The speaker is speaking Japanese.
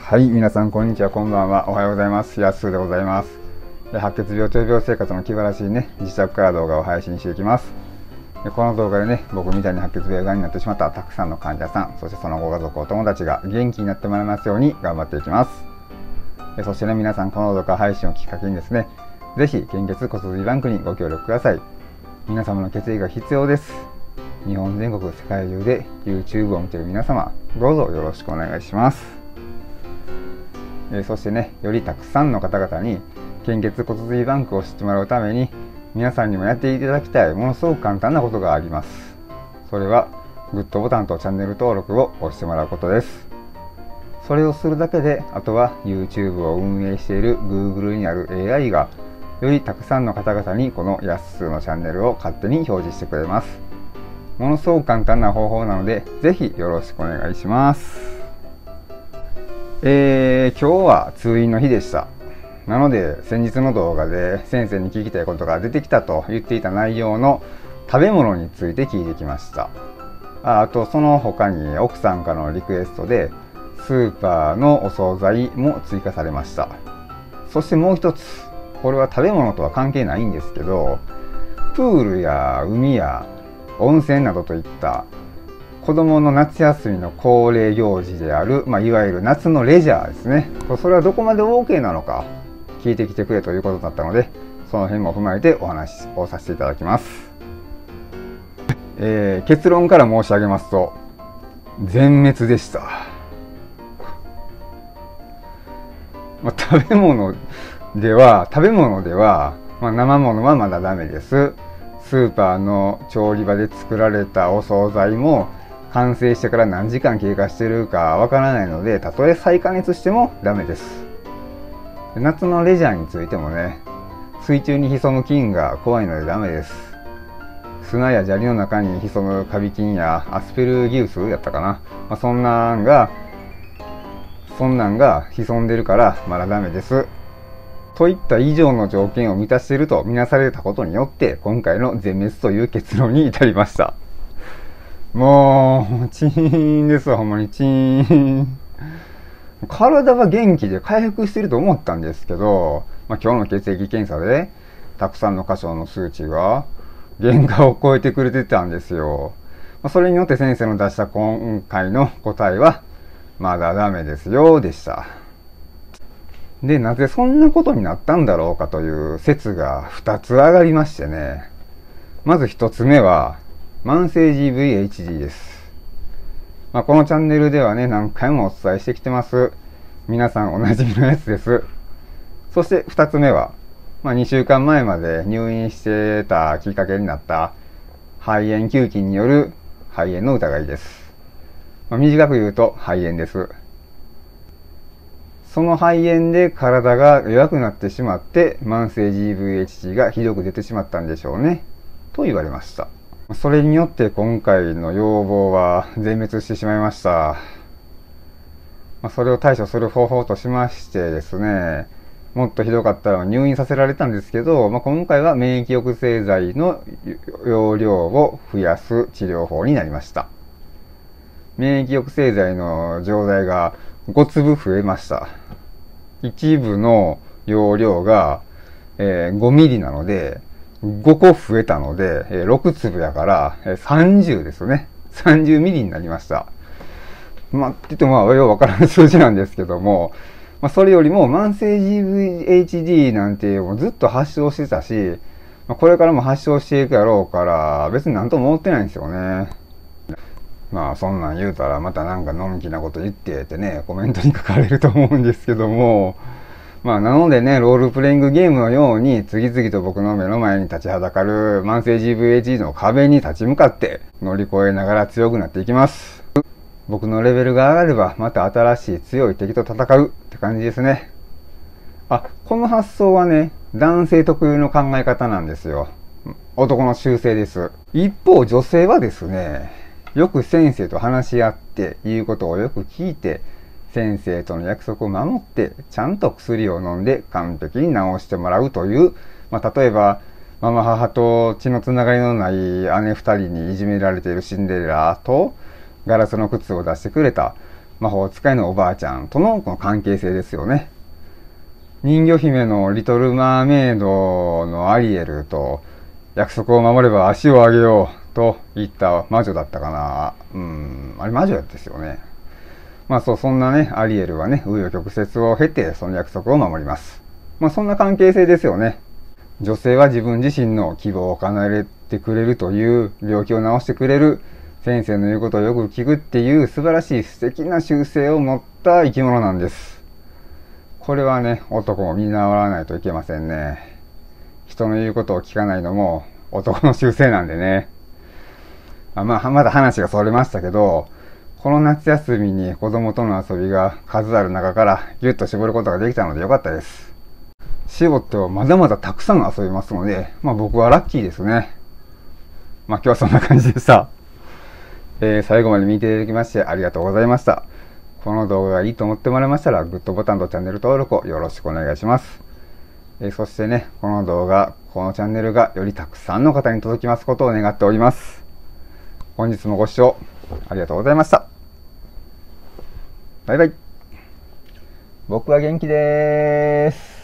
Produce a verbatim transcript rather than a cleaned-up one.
はい、皆さんこんにちは、こんばんは、おはようございます。やっすーでございます。白血病と病生活の気晴らしいね、自宅から動画を配信していきます。でこの動画でね、僕みたいに白血病がんになってしまったたくさんの患者さん、そしてそのご家族、お友達が元気になってもらいますように頑張っていきます。でそしてね、皆さんこの動画配信をきっかけにですね、ぜひ献血骨髄バンクにご協力ください。皆様の血液が必要です。日本全国世界中で YouTube を見ている皆様、どうぞよろしくお願いします。えー、そしてね、よりたくさんの方々に献血骨髄バンクを知ってもらうために、皆さんにもやっていただきたいものすごく簡単なことがあります。それはグッドボタンとチャンネル登録を押してもらうことです。それをするだけで、あとは YouTube を運営している Google にある エーアイ がよりたくさんの方々にこのやっすーのチャンネルを勝手に表示してくれます。ものすごく簡単な方法なので、ぜひよろしくお願いします。えー、今日は通院の日でした。なので先日の動画で先生に聞きたいことが出てきたと言っていた内容の食べ物について聞いてきました。あ, あとその他に奥さんからのリクエストでスーパーのお惣菜も追加されました。そしてもう一つ、これは食べ物とは関係ないんですけど、プールや海や温泉などといった子供の夏休みの恒例行事である、まあ、いわゆる夏のレジャーですね。それはどこまで オーケー なのか聞いてきてくれということだったので、その辺も踏まえてお話をさせていただきます。えー、結論から申し上げますと、全滅でした。まあ、食べ物では、食べ物では、まあ、生ものはまだダメです。スーパーの調理場で作られたお惣菜も完成してから何時間経過しているかわからないので、たとえ再加熱してもダメです。夏のレジャーについてもね、水中に潜む菌が怖いのでダメです。砂や砂利の中に潜むカビ菌やアスペルギウスやったかな、まあ、そんなんがそんなんが潜んでるからまだダメです。といった以上の条件を満たしているとみなされたことによって、今回の全滅という結論に至りました。もうチーンですわ、ほんまにチーン。体は元気で回復していると思ったんですけど、まあ、今日の血液検査でたくさんの箇所の数値が原価を超えてくれてたんですよ。まあ、それによって先生の出した今回の答えはまだダメですよでした。で、なぜそんなことになったんだろうかという説がふたつ上がりましてね。まずひとつめは慢性 ジーブイエイチディー です。まあ、このチャンネルではね、何回もお伝えしてきてます。皆さんおなじみのやつです。そしてふたつめは、まあ、にしゅうかんまえまで入院してたきっかけになった肺炎球菌による肺炎の疑いです。まあ、短く言うと肺炎です。その肺炎で体が弱くなってしまって、慢性 ジーブイエイチディー がひどく出てしまったんでしょうね、と言われました。それによって今回の要望は全滅してしまいました。それを対処する方法としましてですね、もっとひどかったら入院させられたんですけど、まあ、今回は免疫抑制剤の容量を増やす治療法になりました。免疫抑制剤の錠剤がごつぶ増えました。一部の容量が、えー、ごミリなので、ごこ増えたので、えー、ろくつぶやから、えー、さんじゅうですね。さんじゅうミリになりました。まあ、って言ってもまあ、ようわからない数字なんですけども、まあ、それよりも慢性 ジーブイエイチディー なんてもうずっと発症してたし、まあ、これからも発症していくやろうから、別になんとも思ってないんですよね。まあそんなん言うたらまたなんかのんきなこと言ってってね、コメントに書かれると思うんですけども、まあなのでね、ロールプレイングゲームのように次々と僕の目の前に立ちはだかる慢性 ジーブイエイチディー の壁に立ち向かって乗り越えながら強くなっていきます。僕のレベルが上がればまた新しい強い敵と戦うって感じですね。あ、この発想はね、男性特有の考え方なんですよ。男の習性です。一方女性はですね、よく先生と話し合って言うことをよく聞いて、先生との約束を守ってちゃんと薬を飲んで完璧に治してもらうという、まあ、例えばママ母と血のつながりのない姉二人にいじめられているシンデレラとガラスの靴を出してくれた魔法使いのおばあちゃんとのこの関係性ですよね。人魚姫のリトルマーメイドのアリエルと、約束を守れば足を上げようと言った魔女だったかな。うん、あれ魔女ですよね。まあそう、そんなね、アリエルはね、紆余曲折を経て、その約束を守ります。まあそんな関係性ですよね。女性は自分自身の希望を叶えてくれるという、病気を治してくれる、先生の言うことをよく聞くっていう素晴らしい素敵な習性を持った生き物なんです。これはね、男も見習わないといけませんね。人の言うことを聞かないのも男の習性なんでね。あまあ、まだ話がそれましたけど、この夏休みに子供との遊びが数ある中からギュッと絞ることができたのでよかったです。絞ってはまだまだたくさん遊びますので、まあ僕はラッキーですね。まあ今日はそんな感じでした。えー、最後まで見ていただきましてありがとうございました。この動画がいいと思ってもらえましたら、グッドボタンとチャンネル登録をよろしくお願いします。えー、そしてね、この動画、このチャンネルがよりたくさんの方に届きますことを願っております。本日もご視聴ありがとうございました。バイバイ。僕は元気でーす。